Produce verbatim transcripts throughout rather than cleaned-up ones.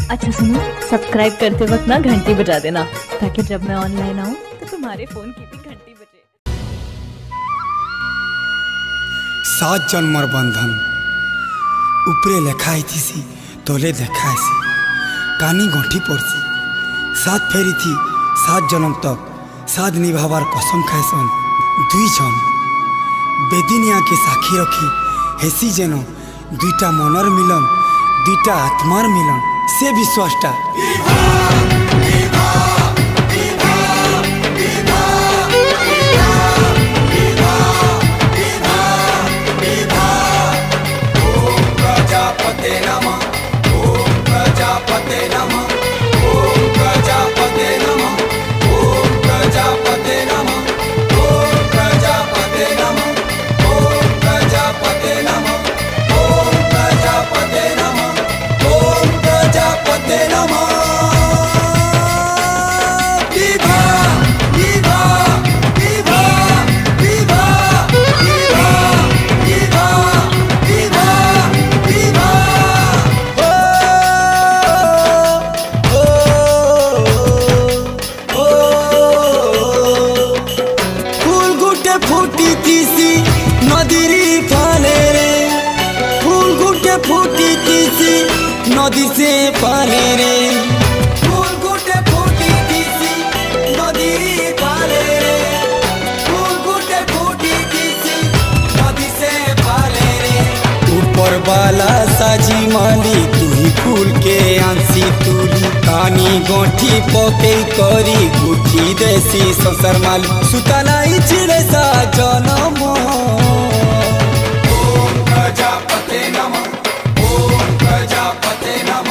अच्छा सुनो, सब्सक्राइब करते वक्त ना घंटी बजा देना ताकि जब मैं ऑनलाइन आऊँ तो तुम्हारे फोन की भी घंटी बजे। सात जन्मर बंधन उपरे लेखा थी तले देखा कानी गंठी पड़सी सात फेरी थी सात जन्म तक सात निभावार कसम खाएसन दुई जन बेदिनिया के साक्षी रखी हेसी जेन दुईटा मनर मिलन दुईटा आत्मार मिलन से विश्वासटा नदी से पाले रे फूल गुटे फूटी किसी नदी पाले रे फूल गुटे फूटी किसी नदी से पाले रे ऊपर वाला साजी माली तू ही फूल के आंसी तुली कानी गोठी पके करी गुठी देसी संसार माली सुतलाई चिड़े सा जनम ओम प्रजापते नमः ओम प्रजापते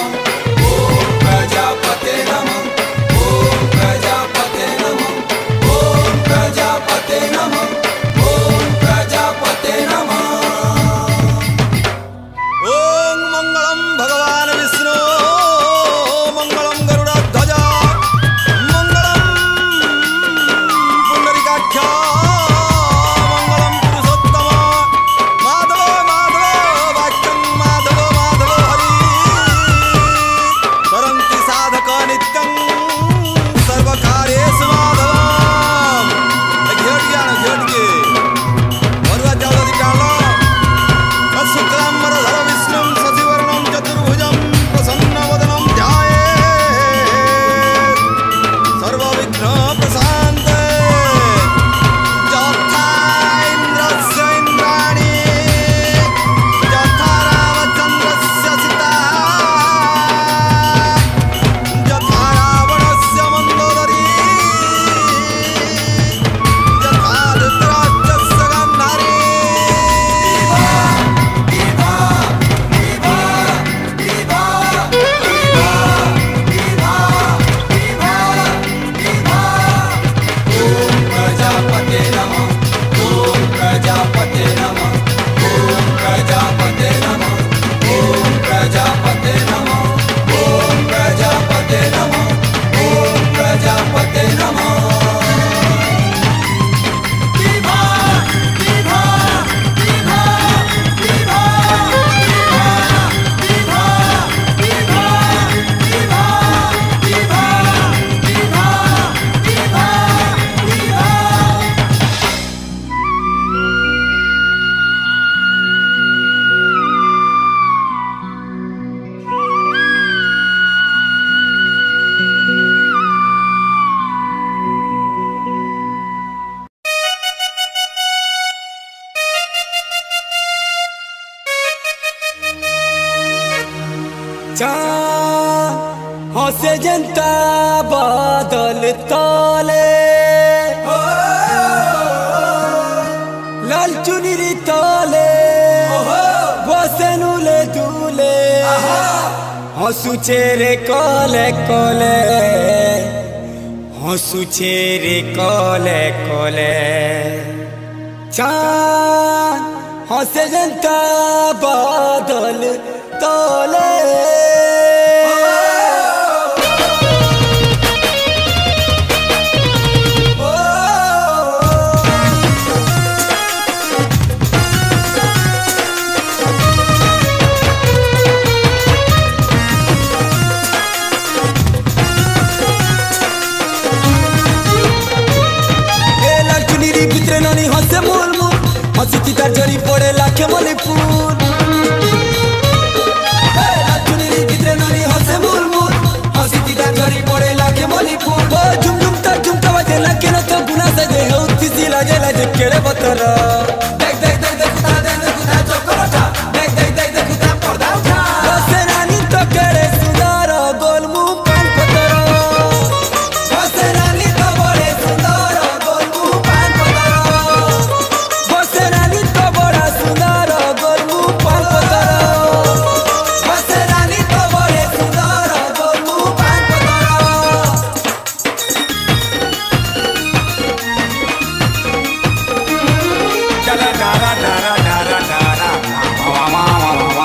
हसे जनता बादल ताले लाल चुनरी ताले बसनुले दूले हसुचे रे कले कले हसुचे रे कले कले चांद हसे जनता बादल ताले हसी तार झरी पड़े लाखे मली फूल चुनरी भितरे नरी हसे मुल मुल हसी तार झरी पड़े लाखे मली फूल झुम झुम तार झुमका बाजे ना केन तो गुना सजे हो तिसी लागे लाजे केड़े बतर देख देख देख देख कुता देख देख कुता चोकरोटा देख देख देख देख कुता पर्दा उठा बसे रानी तो केड़े सुंदर गोल मुंह पान पतर बसे रानी तो बड़े सुंदर गोल मुंह पान पतर बसे रानी तो बड़ा सुंदर गोल मुंह पान पतर बसे रानी तो बड़े सुंदर गोल मुंह पान पतर चला डारा डारा डारा डारा वा वा वा वा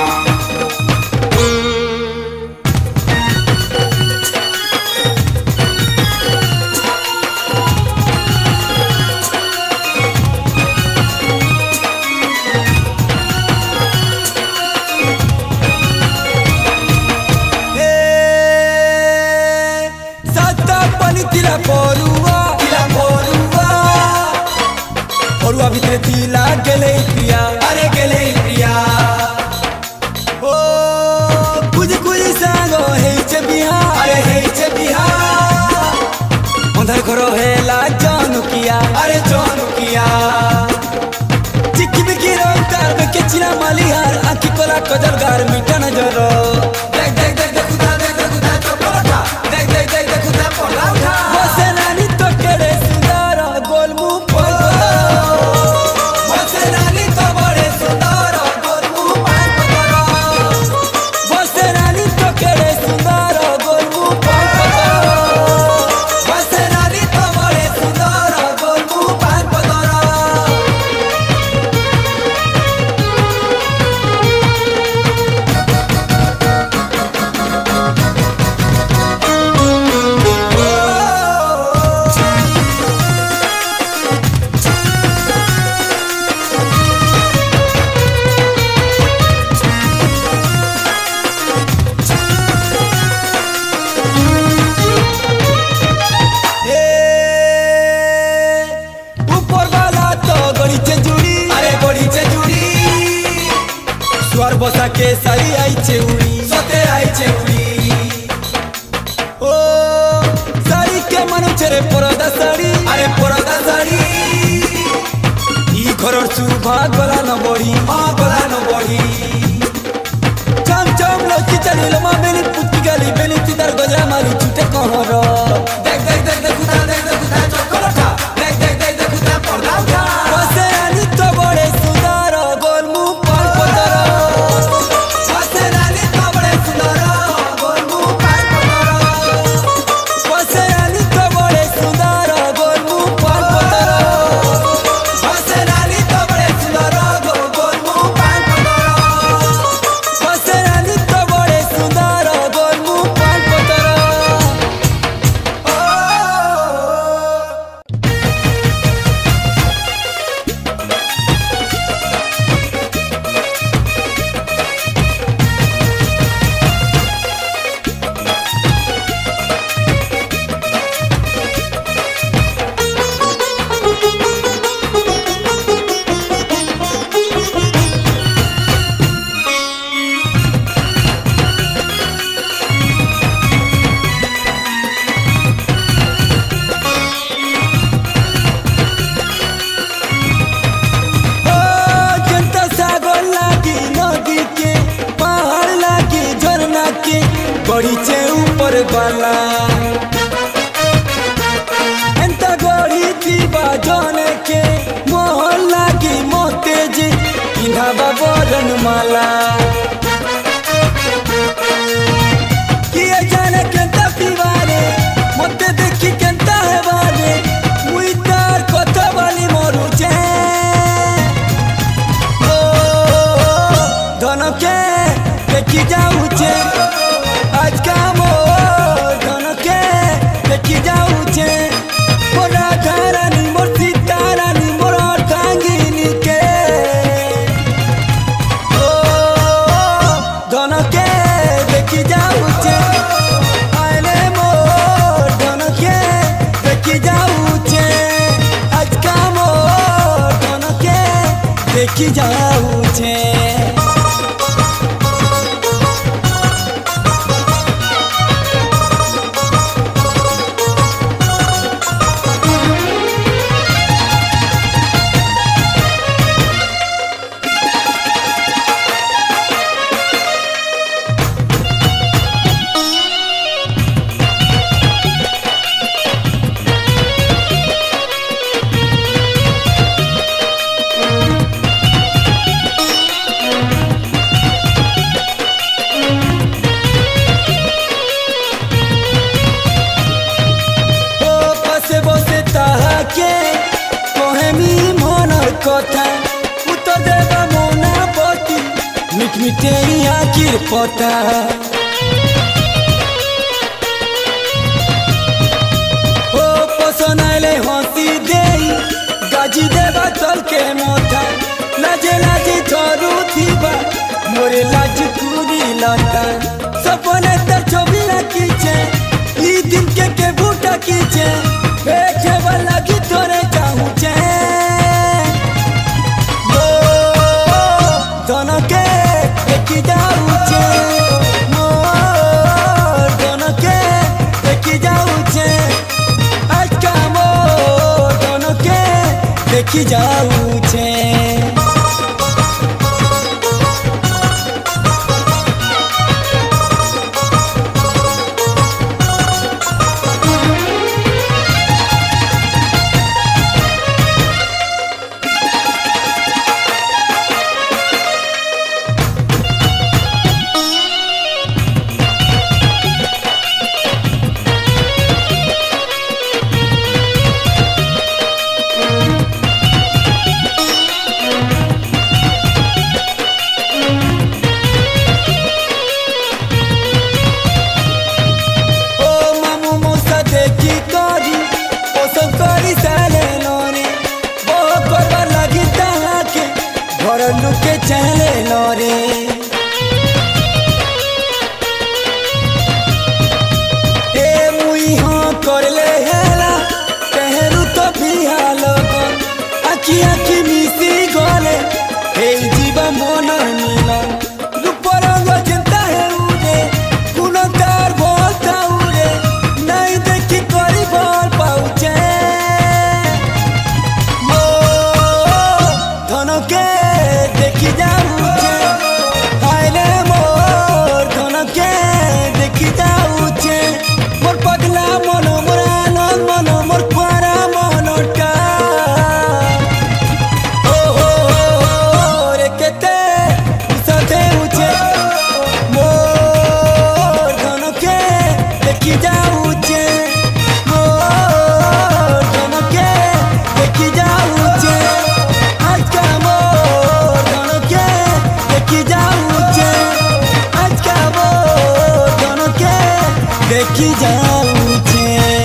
हे सत्ता पानी तिला पोरुआ तिला पोरुआ पोरुआ भितरे तिला गेले प्रिया अरे गेले प्रिया ओ कुजी कुजी सांगो हेचे बिहा अरे हेचे बिहा अंधार घरो हेला जानू किया अरे जानू किया चिक्की बिकी रंकार बेके चिला मालिहार आंखी कोला कजलगार मीठा नजरो देख देख देख देख कुता देख देख कुता चोकरोटा देख देख देख देख कुता पर्दा उठा बसे रानी तो केड़े सुंदर गोल मुंह पान पतर बसे रानी तो बड़े सुंदर गोल मुंह पान पतर बसे रानी तो केड़े सुंदर गोल मुंह पान पतर बसे रानी तो बड़े सुंदर गोल मुंह पान पतर ऊपर वाला तो गड़ीचे जुड़ी अरे गड़ीचे जुड़ी स्वर बसा के सारी आईचे उड़ी सते आईचे उड़ी ओ सारी के मनु चरे परदा साड़ी अरे परदा साड़ी ई घरर सुभाग गला न बड़ी हाँ गला न बड़ी चम चम लची चली लमा बेली पुत्ती गाली बेली तिदार गजरा मारी छुटे कहर देख देख देख देख कुता देख देख कुता चोकरोटा देख देख देख देख कुता पर्दा उठा बसे रानी तो बड़े सुंदर गोल मुंह पान पतर बसे रानी तो बड़े सुंदर गोल मुंह पान पतर बसे रानी तो बड़े सुंदर गोल मुंह पान पतर बसे रानी तो बड़े सुंदर गोल गोल मुंह पान पतर बसे रानी तो बड़े सुंदर गोल मुंह पान पतर ओ ओ जनता सागर लागी नदी के पहाड़ लागी झरना के गड़ीचे ऊपर वाला एंता गड़ी दीवा जाने के मोहन लागी मोते जी पिंधावा बरन माला किए जाने केंता पीवारे मोते देखी केंता है वाले मुई तार कथा वाली मरु जे ओ धनके देखी जाऊचे आज का मो धनके देखी जाऊचे मोरा घरानी मोर सीतारानी मोर टांगिनी के ओ देखी जाऊ छे। मिटे आखिर पता ओ पसनाइले हंसी दे गाजी देवा चल के मोथा लाजे लाजे थरू थीबा मोरे लाज कुरी लता सपने त छवि रखीचे ई दिन के के बूटा कीचे बैठे वाला की तोरे चाहू छे दोनों के देखी जाऊ छे मोर दोनों के देखी जाऊ छे आज का मोर दोनों के देखी जाऊ छे। लुके चले लोरे ए मुई हाँ कर ले हेला पहरू तो भी हालो आखी आखी मिसी गले हे जीवा मन मिलन रूप रंग चिंता है उरे कुन तार बोलता उरे नहीं देखी करी बोल पाउचे मो धनो के देखी जाऊ छे आइले मोर धन के देखी जाऊ छे मोर पगला मन मोर आनंद मन मोर पारा मनटा ओ हो रे केते सते उछे मोर धन के देखी जाऊ छे मोर धन के देखी जाऊ छे आज का देखी जाऊ छे आज का वो दोनों के देखी जाऊ छे।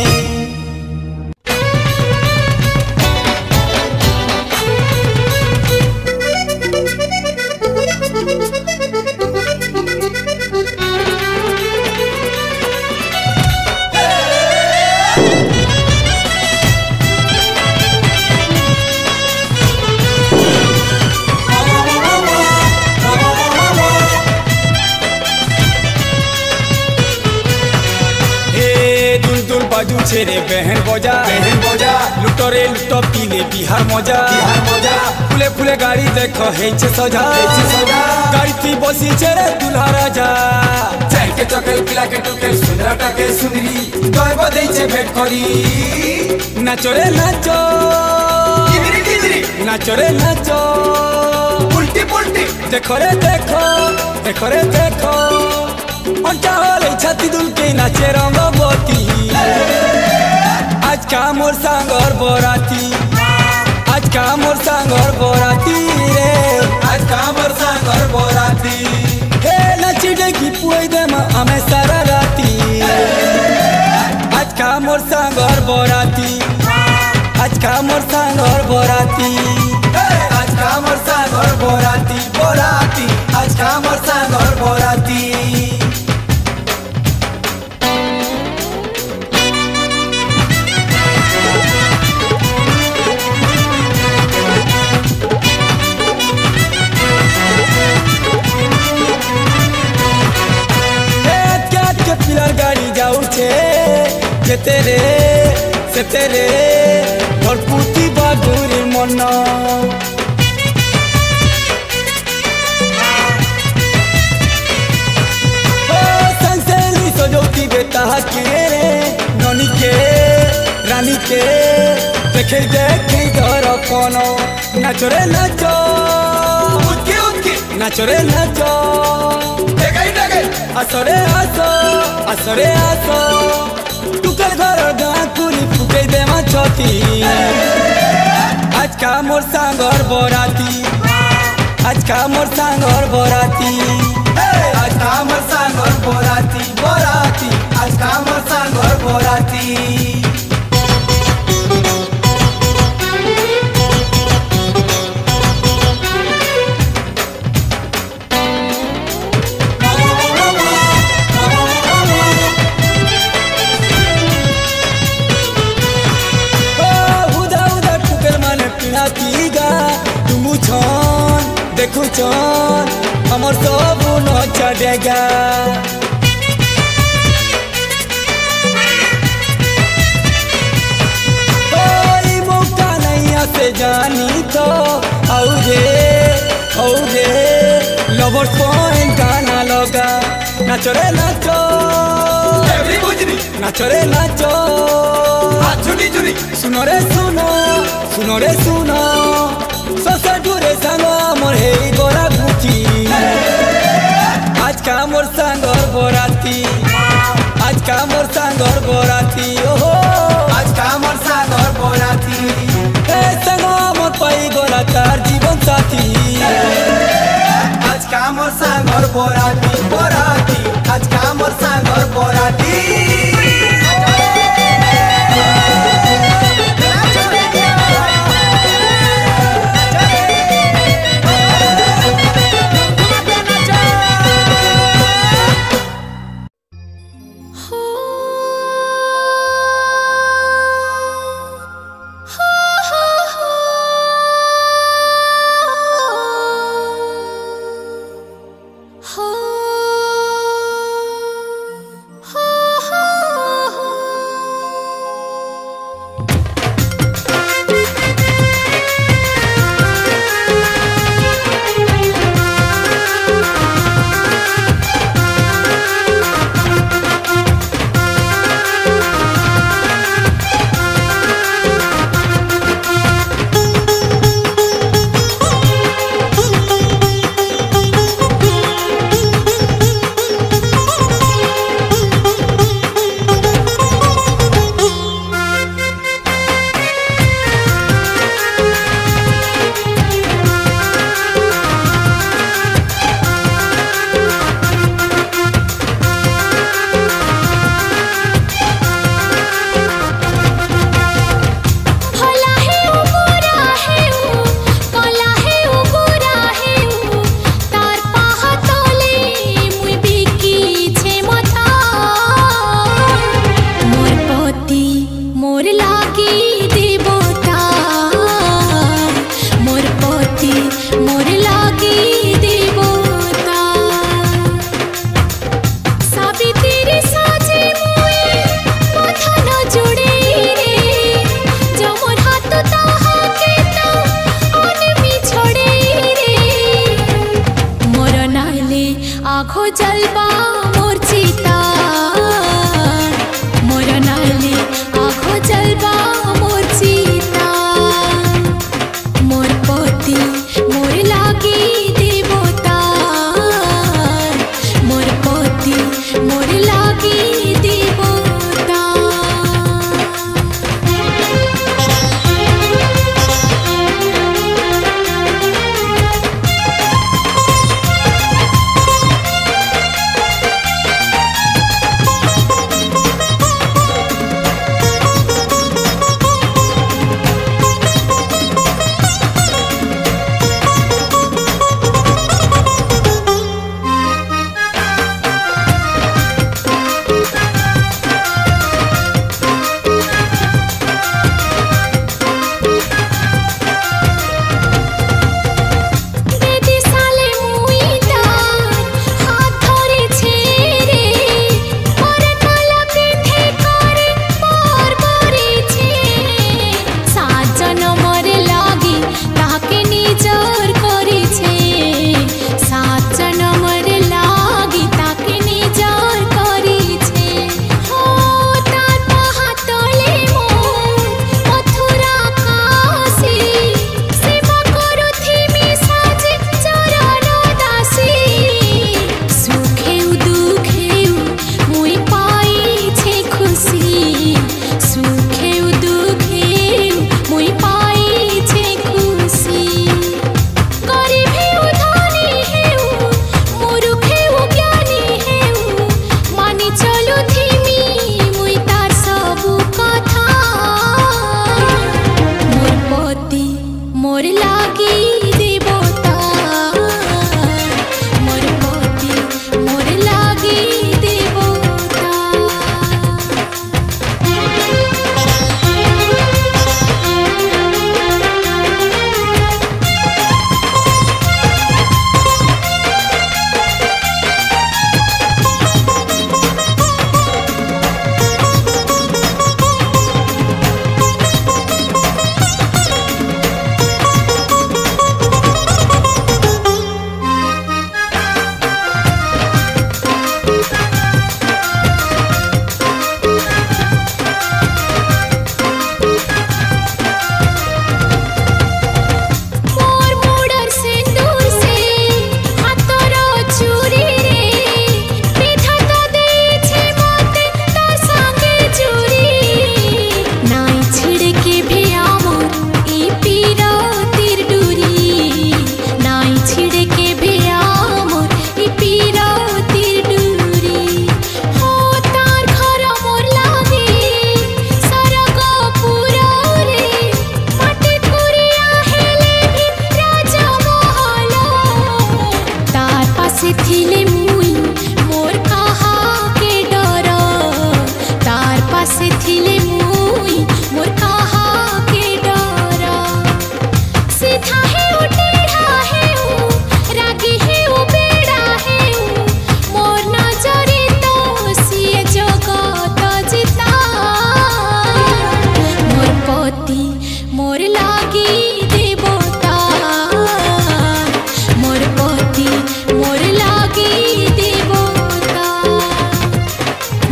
बाजू छेरे बहन बोजा बहन बोजा लुटो रे लुटो पीले बिहार मजा बिहार मजा फुले फुले गाड़ी देखो हेचे सजा हेचे सजा गाड़ी थी बसी छेरे दुल्हा राजा चाय के चकल पिला के टोके सुंदरा टाके सुंदरी तोय बदे छे भेट करी नाचो रे नाचो किदरी किदरी नाचो रे नाचो उल्टी पुल्टी देखो रे देखो देखो रे देखो अंचा होले छाती दुल के नाचे रंगवती आज का मोर सांगर बोराती आज का मोर सांगर बोराती रे आज का मोर सांगर बोराती हे नाची डेगी पुई दे मा आमे सारा राती आज का मोर सांगर बोराती आज का मोर सांगर बोराती आज का मोर सांगर बोराती बोराती आज का मोर सांगर बोराती। व्हीलर गाड़ी जाऊ छे जे तेरे से तेरे और पूती बागुरी मन संसेली सजौती बेटा के रे ननी के रानी के देखे देखे दर कोनो नाचो रे नाचो उठके उठके नाचो रे नाचो देखाई देखे आसो रे आसो आसो रे आसो टुकर घर गाकुली फुके दे माछती आज का मोर सांगर बराती आज का मोर सांगर बराती आज का मोर सांगर बराती बराती आज का मोर सांगर बराती देखू चन हमर सब न चढ़ेगा कोई मौका नहीं आसे जानी तो आओ रे आओ रे लवर पॉइंट गाना लगा नाचो रे नाचो नाचो रे नाचो सुनो रे सुनो सुनो रे सुनो ससा डूरे सांगो मोर हे गोरा गुची आज का मोर सांगर बराती आज का मोर सांगर बराती ओहो आज का मोर सांगर बराती हे सांगो मोर पाई गोरा तार जीवन साथी आज का मोर सांगर बराती बराती आज का मोर सांगर बराती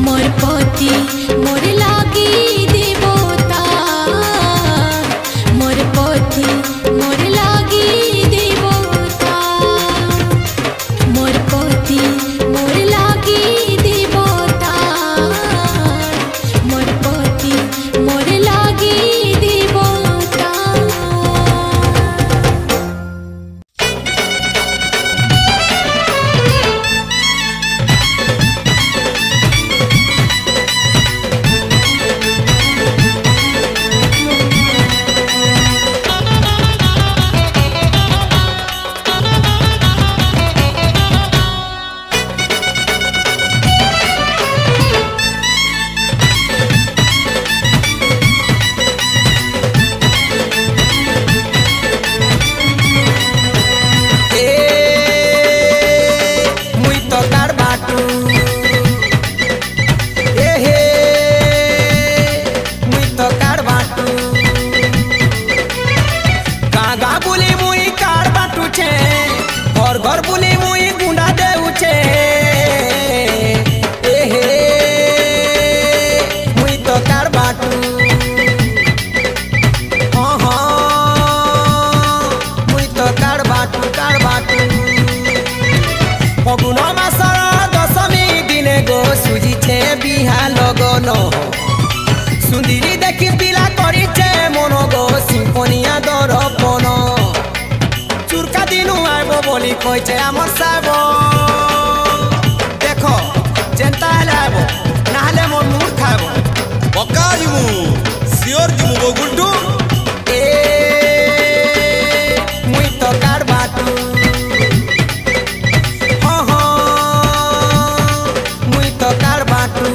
मोर पति मोर लागी देवता मोर पति मोर लागी देवता मोर पति मोर लागी देवता मोर पति मोर लागी देवता। घर बुली मुई गुंडा देउछे एहे मुई तो कार बाटू हाँ हाँ मुई तो कार बाटू कार बाटू फगुन मासर दशमी दिने गो सुजिछे बिहा लगन सुंदरी देखी पिला करिछे मन गो सिम्फनिया दरपन चुरका दिनु आइबो बोली कइछे आमर साइबो देखो जेंता हेले आइबो नाहले मोर मुर खाइबो पक्का जिमु सियोर जिमु गो गुड्डू ए मुई तो कार बाटू हाँ हाँ मुई तो कार बाटू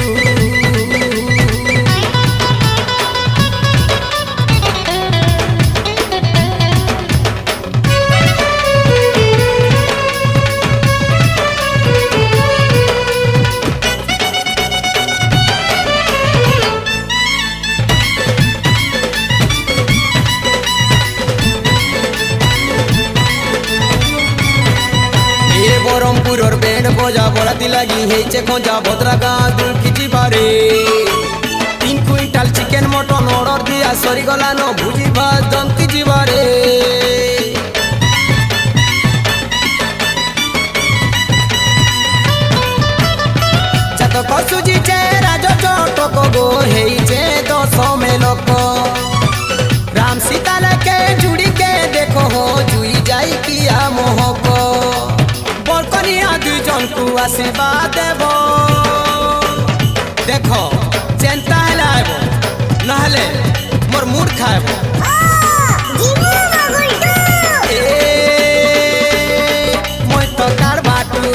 बरमपुर बेन बजा बराती लगी हेचे खोजा भद्रा गाँ दूर किची बारे तीन क्विंटाल चिकेन मटन ऑर्डर दिया सरी गला न भुजी भात जंती जीवारे चात कसुजी चे राज चटक गो हेचे दस में लोक राम सीता लेके जुड़ी के देखो हो जुई जाई किया मोहक बरकनिया दुई जन को आशीर्वाद देव देखो चिंता हेले आइबो नहले मोर मूड खाइबो मोय तो कार बाटू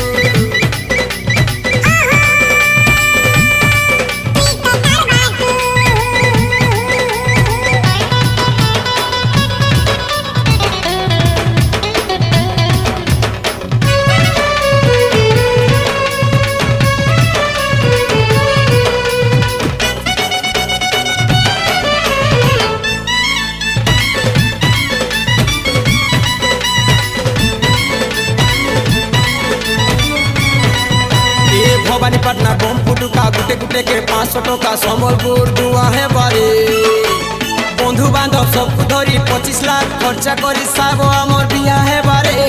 भवानीपटना बम फुटुका गुटे गुटे के पाँच सौ टका सम्बलपुर दुआ है बारे बंधु बांधव सब धरी पच्चीस लाख खर्चा करी सागो आमर बिया है बारे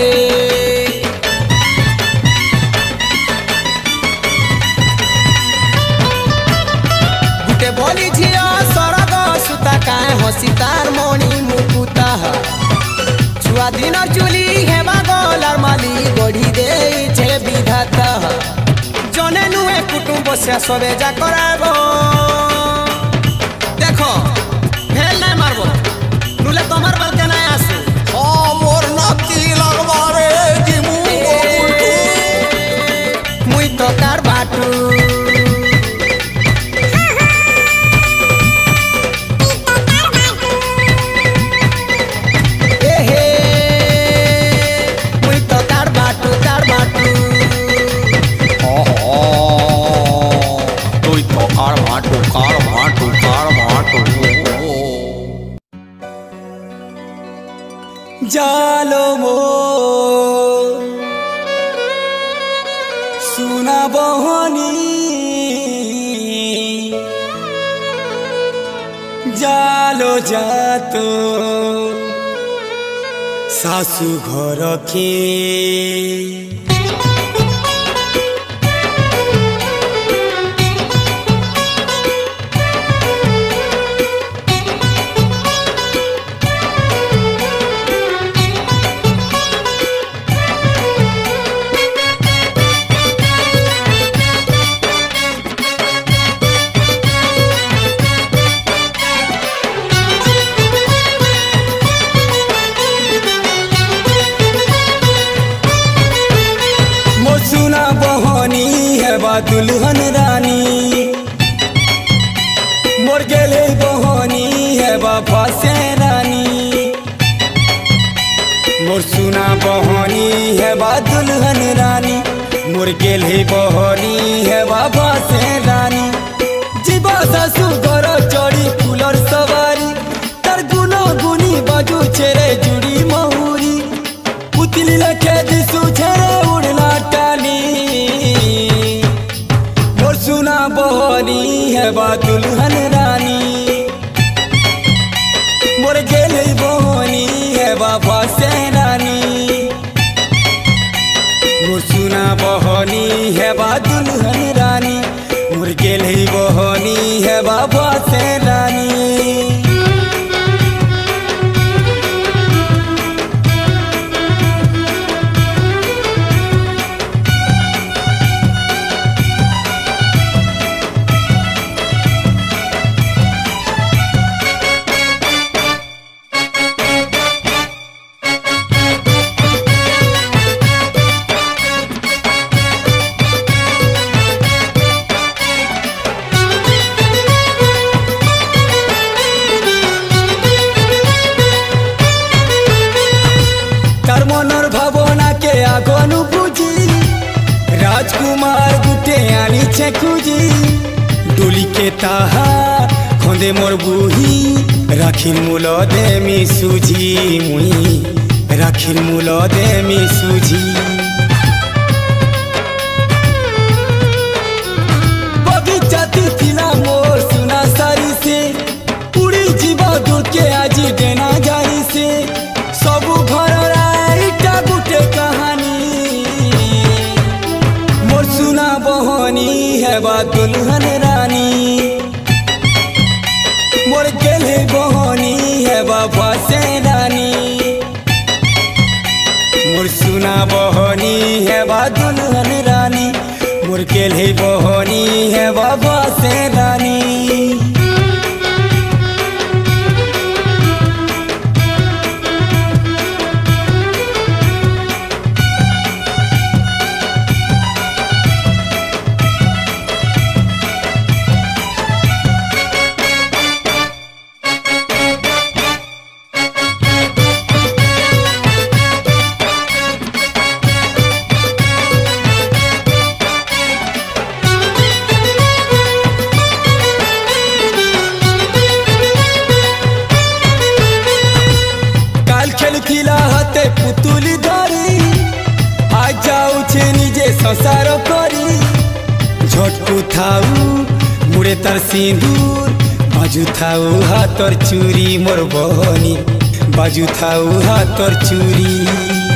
गुटे बोली झिया सरग सुता काए हसी तार मणि मुकुता छुआ दिन चुली हेमा गलार माली गढ़ी दे छे विधाता जने नुए कुटुंब से सबे जा कराबो देखो फेल नहीं मारबो नुले तोमार बाल के नहीं आसु हाँ मोर नाती लगवारे जिमु मुई तो कार बाटू एहे मुई तो कार बाटू कार बाटू कार भाटू कार भाटू कार भाटू जालो मोर जालो जातो सासू घर के दुल्हन रानी मोर गेले बहनी है बाबा से रानी मोर सुना बहनी है बा दुल्हन रानी मोर गेले बहनी है बाबा से रानी जीवा सासू घर चढ़ी फूलर सवारी तर गुनो गुनी बाजू छेरे जुड़ी महुरी पुतली लखे दिसू छेरे उड़ना टानी सुना बहनी है बा दुल्हन रानी मोर गेले बहनी है बाबा से रानी मोर सुना बहनी है बा दुल्हन रानी मोर गेले बहनी है बाबा से रानी मनर भावना के आगनु बुझी राजकुमार गुटे आनी छे खुजी डोली के ताहा खोंदे मोर बुही राखिन मूल देमी सुझी मुई राखिन मूल देमी सुझी बगीचा तिथिला मोर सुना सारी से उड़ी जीवा दूर के आजी देना जारी से सबू घर बहनी है बा दुल्हन रानी मोर गेले बहनी है बाबा से रानी मोर सुना बहनी है बा दुल्हन रानी मोर गेले बहनी है बाबा से रानी खेलथिला हाथे पुतुली धरी आज जाऊे निजे संसार करी झटकू थाऊ मुड़े तार सिंदूर बाजू थाऊ हाथर चूरी मोर बहनी बाजू थाऊ हाथर चूरी।